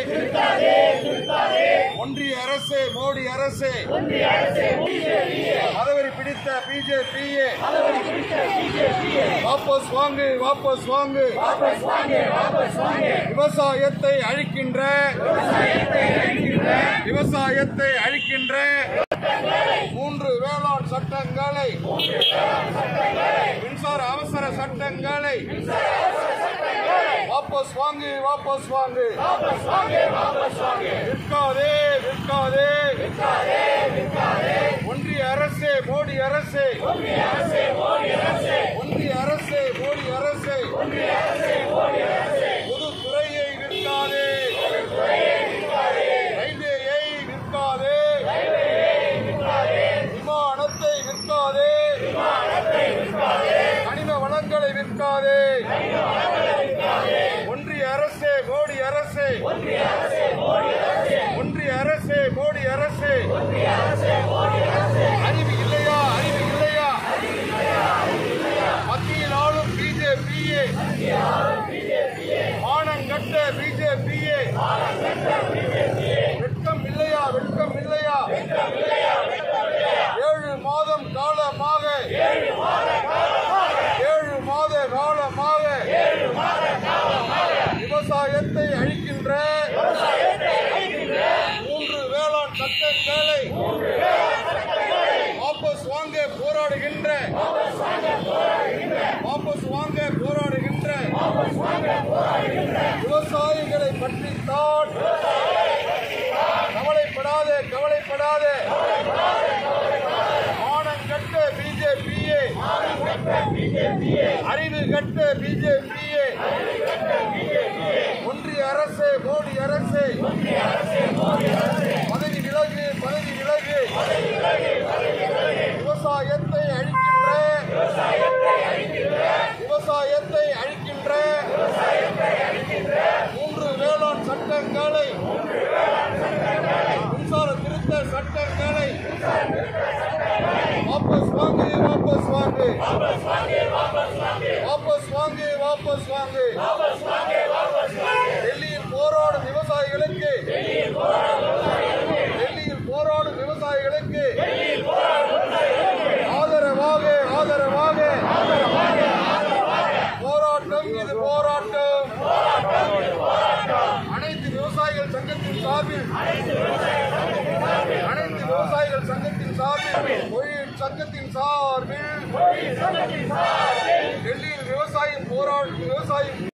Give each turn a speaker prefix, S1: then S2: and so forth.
S1: ஒன்றிய அரசு மோடி அரசு மதவெறி பிடித்த பிஜேபியே வாபஸ் வாங்கு வாபஸ் வாங்கு. விவசாயத்தை அழிக்கின்ற மூன்று வேளாண் சட்டங்களை மின்சார அவசர சட்டங்களை வாபஸ் வாங்கு வாபஸ் வாங்கு. விற்காதே ஒன்றிய அரசு மோடி அரசு பொதுத்துறையை விற்காதே, ரயில்வேயை விற்காதே, விமானத்தை விற்காதே, கனிம வளங்களை விற்காதே. ஒன்றிய அரசு மோடி அரசு அறிவு இல்லையா? மத்தியில் ஆளும் பிஜேபியே மானங்கட்ட பிஜேபியே வெட்கம் இல்லையா? 7 மாதம் காலமாக விவசாயத்தை அழிக்கின்ற 3 வேளாண் சட்டங்களை வாபஸ் வாங்க போராடுகின்ற விவசாயிகளை பற்றித்தான் கவலைப்படாதே. மானங்கட்ட பிஜேபியே, அறிவு கட்ட பிஜேபியே, ஒன்றிய அரசு மோடி அரசு பதவி விலகு. விவசாயத்தை அழிக்கின்ற 3 வேளாண் சட்டங்களை மின்சார திருத்த சட்டங்களை வாபஸ் வாங்கு. டெல்லியில் போராடும் விவசாயிகளுக்கு ஆதரவாக போராட்டம். அனைத்து விவசாயிகள் சங்கத்தின் சார்பில் தொழில் சங்கத்தின் சார்பில் டெல்லியில் விவசாயம்